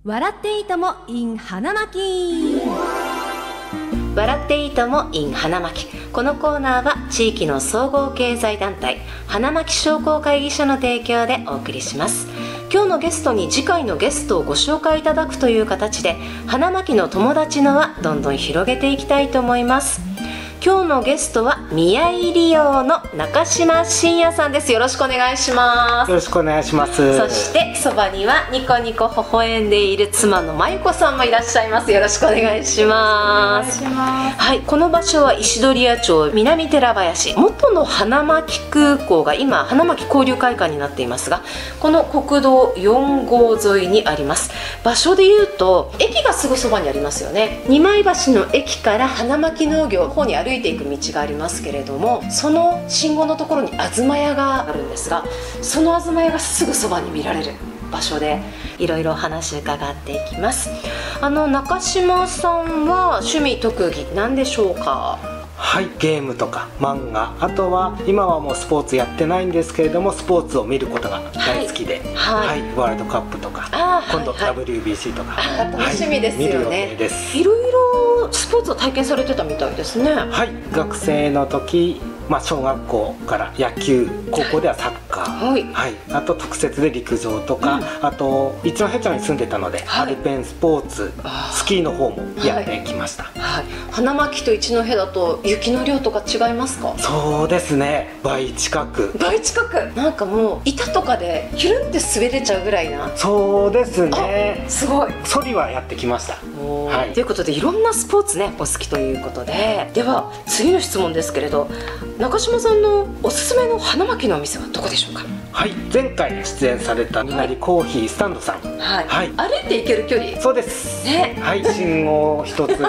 笑っていいとも in 花巻。 笑っていいとも in 花巻。このコーナーは地域の総合経済団体花巻商工会議所の提供でお送りします。今日のゲストに次回のゲストをご紹介いただくという形で、花巻の友達の輪どんどん広げていきたいと思います。今日のゲストは宮井理央の中島真也さんです。よろしくお願いします。 よろしくお願いします。 そしてそばにはニコニコ微笑んでいる妻の真由子さんもいらっしゃいます。よろしくお願いします。はい、この場所は石鳥谷町南寺林、元の花巻空港が今花巻交流会館になっていますが、この国道4号沿いにあります。場所でいうと駅がすぐそばにありますよね。二枚橋の駅から花巻農業の方に歩いていく道がありますけれども、その信号のところに東屋があるんですが、その東屋がすぐそばに見られる場所でいろいろお話伺っていきます。中島さんは趣味特技何でしょうか？ はい、ゲームとか漫画、あとは今はもうスポーツやってないんですけれども、スポーツを見ることが大好きで、はい、ワールドカップとか今度 WBC とか、 楽しみですよね。 見る予定です。 いろいろスポーツを体験されてたみたいですね。 はい、学生の時、小学校から野球、高校ではサッカー、はい、あと特設で陸上とか、あと一戸町に住んでたので、アルペンスポーツ、スキーの方もやってきました。 花巻と一戸だと雪の量とか違いますか？ そうですね、倍近く。 なんかもう板とかでヒュルンって滑れちゃうぐらいな。 そうですね、 すごい。 ソリはやってきました。 はい、ということでいろんなスポーツねお好きということで、では次の質問ですけれど、中島さんのおすすめの花巻のお店はどこでしょうか？ はい、前回出演されたみなりコーヒースタンドさん、 はい、歩いて行ける距離。 そうですね、 はい、信号一つ分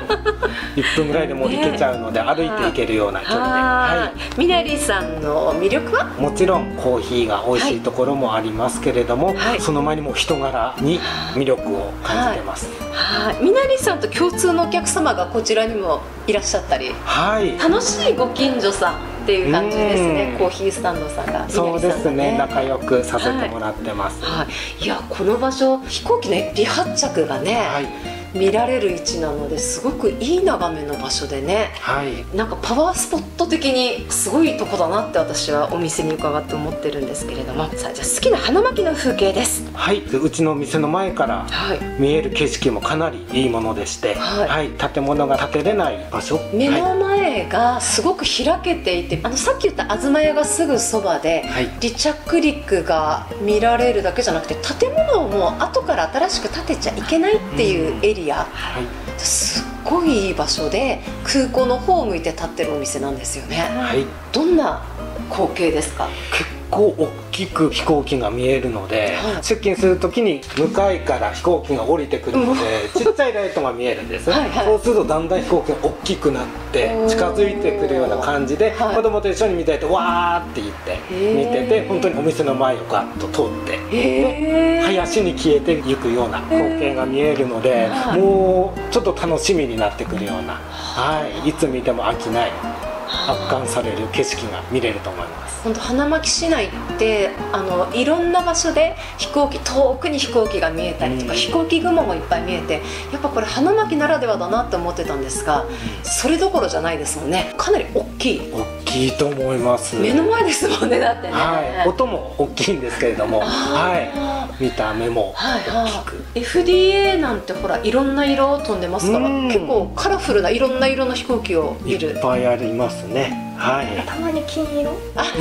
1分ぐらいでもう行けちゃうので、歩いて行けるような距離で、 みなりさんの魅力は？ もちろんコーヒーが美味しいところもありますけれども、その前にも人柄に魅力を感じてます。 みなりさんと共通のお客様がこちらにもいらっしゃったり、楽しいご近所さんっていう感じですね。コーヒースタンドさんが。 そうですね、仲良くさせてもらってます。 いや、この場所飛行機の離発着がね、見られる位置なのですごくいい眺めの場所でね、なんかパワースポット的にすごいとこだなって私はお店に伺って思ってるんですけれども、さあじゃあ好きな花巻の風景です。 はい、うちの店の前から見える景色もかなりいいものでして、建物が建てれない場所、 目の前がすごく開けていて、さっき言った東屋がすぐそばで、離着陸が見られるだけじゃなくて、建物をもう後から新しく建てちゃいけないっていうエリア、すっごいいい場所で空港の方を向いて立ってるお店なんですよね。どんな光景ですか？ 結構大きく飛行機が見えるので、出勤するときに向かいから飛行機が降りてくるので、ちっちゃいライトが見えるんです。そうするとだんだん飛行機が大きくなって近づいてくるような感じで、子供と一緒に見ていてわーって言って見てて、本当にお店の前をガッと通って林に消えていくような光景が見えるので、もうちょっと楽しみになってくるような、いつ見ても飽きない、圧巻される景色が見れると思います。 本当花巻市内っていろんな場所で遠くに飛行機が見えたりとか、飛行機雲もいっぱい見えて、やっぱこれ花巻ならではだなって思ってたんですが、それどころじゃないですもんね。かなり大きいと思います。 目の前ですもんね。だってね、 音も大きいんですけれども、見た目も大きく、 FDA なんてほらいろんな色飛んでますから、結構カラフルないろんな色の飛行機を見る。 いっぱいありますね。 たまに金色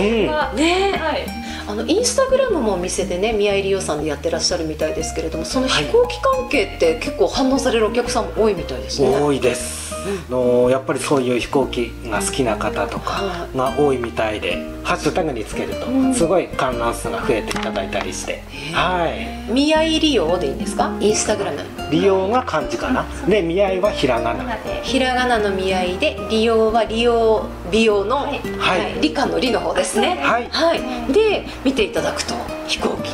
インスタグラムもお店でね、宮井理央さんでやってらっしゃるみたいですけれども、その飛行機関係って結構反応されるお客さんも多いみたいですね。 多いです。やっぱりそういう飛行機が好きな方とかが多いみたいで、ハッシュタグにつけるとすごい観覧数が増えていただいたりして、 宮井理央でいいんですか？インスタグラム。 理央が漢字かな。で、宮井はひらがな。 ひらがなの宮井で、理央は美容の理科の理の方ですね。で見ていただくと飛行機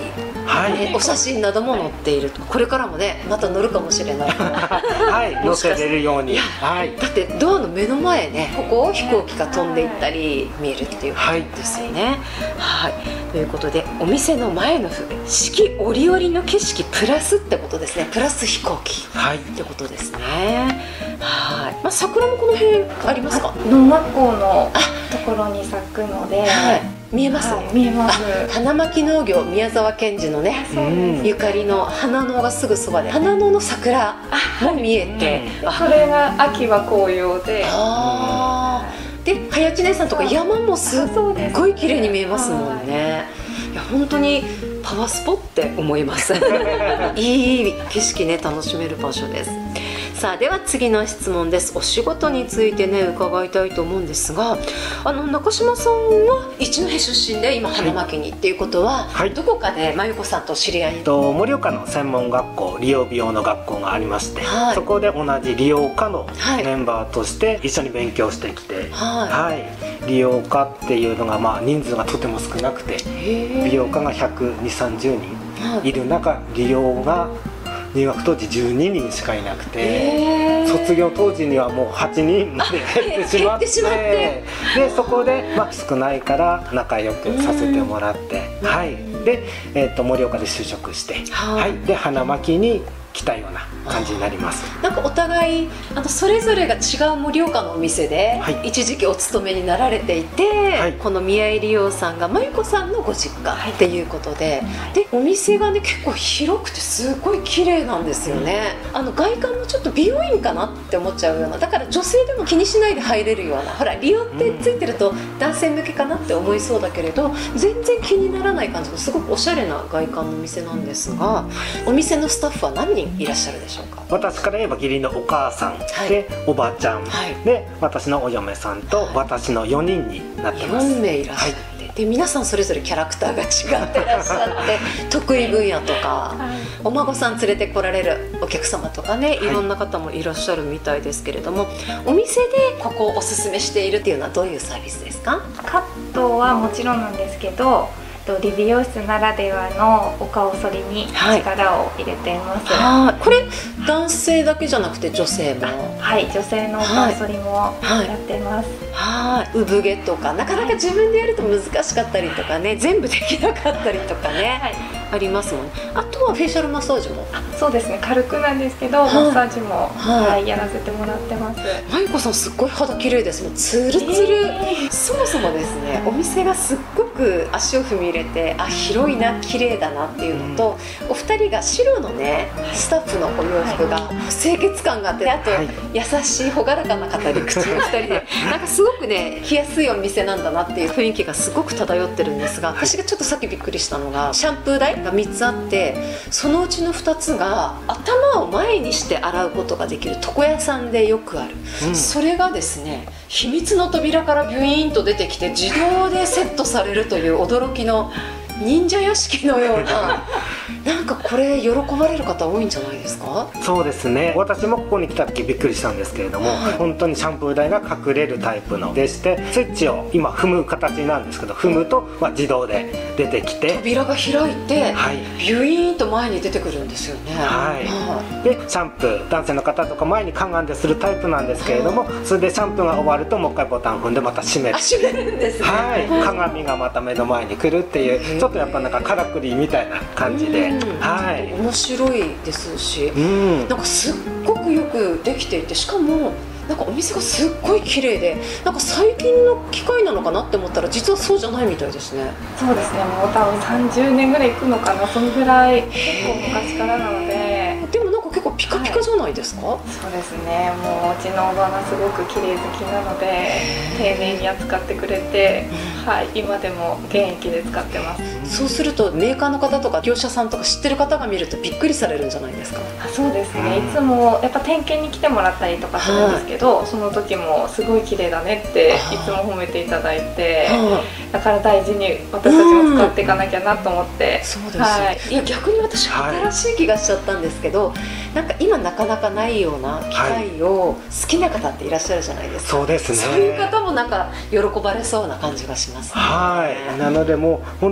はい、 お写真なども載っていると。これからもねまた載るかもしれないはい載せれるように。はい、 だってドアの目の前ね、ここを飛行機が飛んでいったり見えるっていうことですよね。はい、ということでお店の前の四季折々の景色プラスってことですね。プラス飛行機ってことですね。はい、まあ、桜もこの辺ありますか？ 農学校のところに咲くので、 見えます、 見えます。 花巻農業宮沢賢治のねゆかりの花野がすぐそばで、花野の桜も見えて、 それが秋は紅葉で、 で早知姉さんとか山もすっごい綺麗に見えますもんね。いや本当にパワースポって思いますいい景色ね楽しめる場所です。さあでは次の質問です。お仕事についてね伺いたいと思うんですが、中島さんは一戸出身で今花巻にっていうことは、どこかで真由子さんと知り合い？ 盛岡の専門学校、理容美容の学校がありまして、そこで同じ理容科のメンバーとして一緒に勉強してきて、理容科っていうのがまあ人数がとても少なくて、美容科が120、30人いる中、理容が入学当時12人しかいなくて、卒業当時にはもう8人まで減ってしまって、でそこで、まあ、少ないから仲良くさせてもらって、で、盛岡で就職して、で花巻に来たような感じになります。 なんかお互いそれぞれが違う盛岡のお店で一時期お勤めになられていて、この宮井理容さんが真由子さんのご実家っていうことで、でお店がね結構広くてすごい綺麗なんですよね。外観もちょっと美容院かなって思っちゃうような、だから女性でも気にしないで入れるような、ほら理容ってついてると男性向けかなって思いそうだけれど全然気にならない感じのすごくおしゃれな外観のお店なんですが、お店のスタッフは何人いらっしゃるでしょうか？ 私から言えば義理のお母さんで、おばちゃんで、私のお嫁さんと私の4人になってます。 4名いらっしゃって、で皆さんそれぞれキャラクターが違ってらっしゃって得意分野とか、お孫さん連れてこられるお客様とかね、いろんな方もいらっしゃるみたいですけれども、お店でここをおすすめしているっていうのはどういうサービスですか？ カットはもちろんなんですけど、理美容室ならではのお顔剃りに力を入れています。 これ男性だけじゃなくて女性も？ 女性のお顔剃りもやってます。 産毛とかなかなか自分でやると難しかったりとかね、全部できなかったりとかね、ありますもんね。あとはフェイシャルマッサージも？ そうですね、軽くなんですけど、マッサージもやらせてもらってます。 真由子さんすっごい肌綺麗ですもん、ツルツル。そもそもですね、お店がすっごく足を踏み入れて、広いな、綺麗だなっていうのと、お二人が白のねスタッフのお洋服が清潔感があって、あと優しい朗らかな語り口の二人で、なんかすごくね来やすいお店なんだなっていう雰囲気がすごく漂ってるんですが、私がちょっとさっきびっくりしたのが、シャンプー台が3つあって、そのうちの2つが頭を前にして洗うことができる床屋さんでよくある、それがですね秘密の扉からビュイーンと出てきて自動でセットされるという驚きの忍者屋敷のようななんかこれ喜ばれる方多いんじゃないですか？ そうですね、私もここに来た時びっくりしたんですけれども、本当にシャンプー台が隠れるタイプのでして、スイッチを今踏む形なんですけど、踏むと自動で出てきて扉が開いて、ビュイーンと前に出てくるんですよね。 でシャンプー、男性の方とか前にかがんでするタイプなんですけれども、それでシャンプーが終わるともう一回ボタン踏んでまた閉める。 閉めるんですね。 鏡がまた目の前に来るっていう、ちょっとやっぱなんかからくりみたいな感じで、 面白いですし、なんかすっごくよくできていて、しかもなんかお店がすっごい綺麗で、なんか最近の機械なのかなって思ったら実はそうじゃないみたいですね。 そうですね、もう多分30年ぐらい行くのかな、そのぐらい結構昔からなので。 でもなんか結構ピカピカじゃないですか？ そうですね、もううちのおばがすごく綺麗好きなので丁寧に扱ってくれて、今でも現役で使ってます。 そうするとメーカーの方とか業者さんとか知ってる方が見るとびっくりされるんじゃないですか？ そうですね、いつもやっぱ点検に来てもらったりとかするんですけど、その時もすごい綺麗だねっていつも褒めていただいて、だから大事に私たちも使っていかなきゃなと思って。 そうです、いや逆に私新しい気がしちゃったんですけど、なんか今なかなかないような機械を好きな方っていらっしゃるじゃないですか。 そうですね、 そういう方もなんか喜ばれそうな感じがしますね。 なのでもう本当に故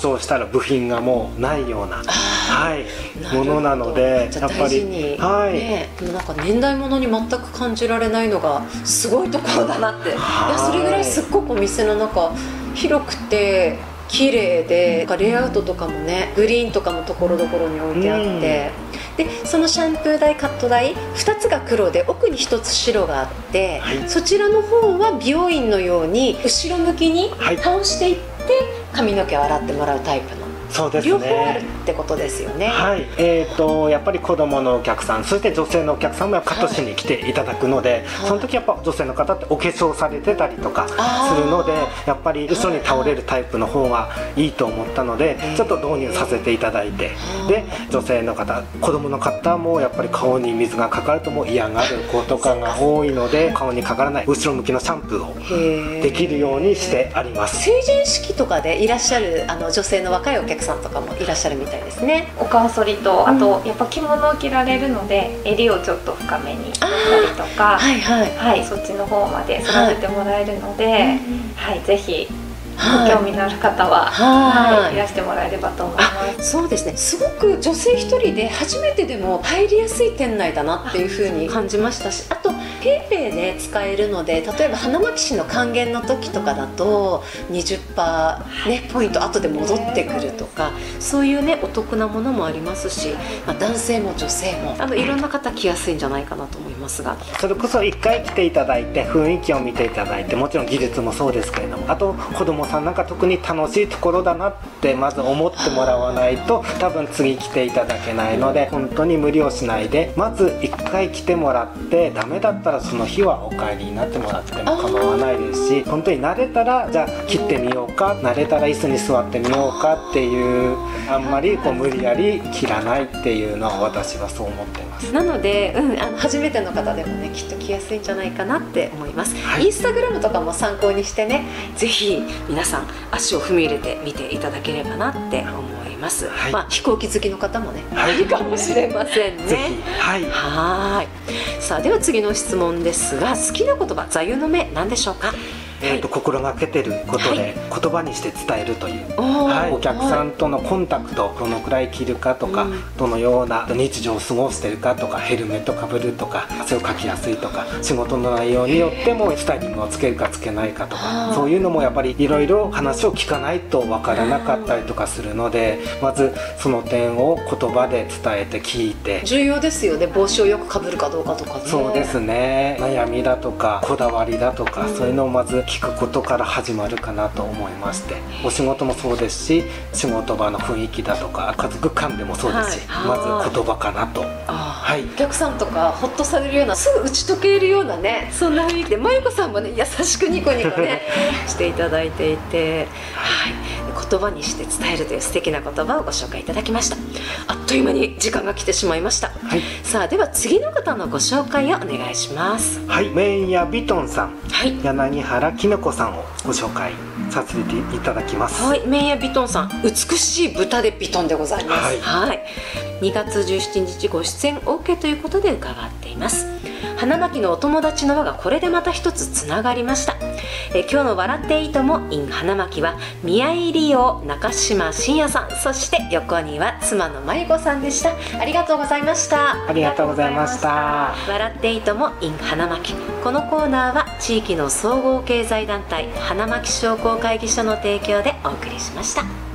障したら部品がもうないような、はい、ものなので、やっぱり、はい、 でもなんか年代物に全く感じられないのがすごいところだなって。いや、それぐらいすっごくお店の中広くて綺麗で、レイアウトとかもね、グリーンとかもところどころに置いてあって、でそのシャンプー台カット台2つが黒で奥に1つ白があって、はい、そちらの方は美容院のように後ろ向きに倒していって髪の毛を洗ってもらうタイプの、 そうですね、 両方あるってことですよね。 はい、やっぱり子供のお客さん、そして女性のお客さんもカットしに来ていただくので、はい、その時やっぱ女性の方ってお化粧されてたりとかするので、やっぱり後ろに倒れるタイプの方がいいと思ったので、ちょっと導入させていただいて、で女性の方、子供の方もやっぱり顔に水がかかるともう嫌がる子とかが多いので、顔にかからない後ろ向きのシャンプーをできるようにしてあります。 成人式とかでいらっしゃる女性の若いお客さんとかもいらっしゃるみたいですね。 お顔剃りと、あとやっぱ着物を着られるので襟をちょっと深めにしたりとか、はいはいはい、そっちの方まで育ててもらえるので、はい、ぜひご興味のある方は、はい、いらしてもらえればと思います。 そうですね、すごく女性一人で初めてでも入りやすい店内だなっていう風に感じましたし、あとペイペイで使えるので、例えば花巻市の還元の時とかだと 20%、ね、ポイント後で戻ってくるとか、そういうねお得なものもありますし、男性も女性もいろんな方来やすいんじゃないかなと思いますが、 それこそ1回来ていただいて雰囲気を見ていただいて、もちろん技術もそうですけれども、あと子供さんなんか特に楽しいところだなってまず思ってもらわないと多分次来ていただけないので、本当に無理をしないでまず1回来てもらって、ダメだったらその日はお帰りになってもらっても構わないですし、本当に慣れたらじゃあ切ってみようか、慣れたら椅子に座ってみようかっていう、あんまり無理やり切らないっていうのは私はそう思ってます。 なので、初めての方でもねきっと来やすいんじゃないかなって思います、 はい、 インスタグラムとかも参考にしてね、ぜひ皆さん足を踏み入れてみていただければなって思います、はい、飛行機好きの方もね、いいかもしれませんね。 ぜひ、はい、 はい。さあでは次の質問ですが、好きな言葉座右の銘何でしょうか？ 心がけてることで言葉にして伝えるという、はい、お客さんとのコンタクト、どのくらい着るかとか、どのような日常を過ごしてるかとか、ヘルメットかぶるとか、汗をかきやすいとか、仕事の内容によってもスタイリングをつけるかつけないかとか、そういうのもやっぱりいろいろ話を聞かないと分からなかったりとかするので、まずその点を言葉で伝えて聞いて、 重要ですよね。帽子をよくかぶるかどうかとかね。 そうですね、悩みだとかこだわりだとか、そういうのをまず聞くことから始まるかなと思いまして、お仕事もそうですし、仕事場の雰囲気だとか家族間でもそうですし、まず言葉かなと。はい、 お客さんとかホッとされるような、すぐ打ち解けるようなね、そんな雰囲気で、まゆこさんもね優しくニコニコねしていただいていて、はい、言葉にして伝えるという素敵な言葉をご紹介いただきました。あっという間に時間が来てしまいました、はい、さあでは次の方のご紹介をお願いします。 はい、メンヤビトンさん、 はい、 柳原きのこさんをご紹介させていただきます。 はい、メンヤビトンさん、美しい豚でビトンでございます。はい、2月17日ご出演 OK ということで伺っています。花巻のお友達の輪がこれでまた一つつながりました。今日の笑っていいとも in 花巻は宮井理央、中島信也さん、そして横には妻の真由子さんでした。ありがとうございました。 ありがとうございました。 笑っていいとも in 花巻、このコーナーは地域の総合経済団体花巻商工会議所の提供でお送りしました。